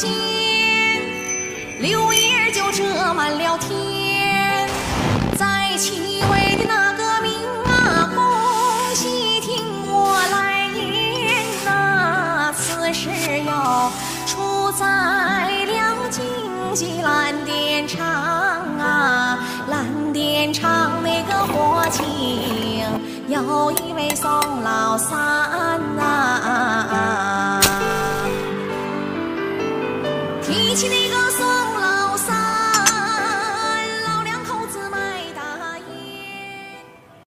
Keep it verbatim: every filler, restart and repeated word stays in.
见，柳叶就遮满了天。在七位的那个名啊，恭喜听我来言呐、此事要出在了荆棘蓝靛厂啊，蓝靛厂那个火警有一位宋老三呐、提起那个宋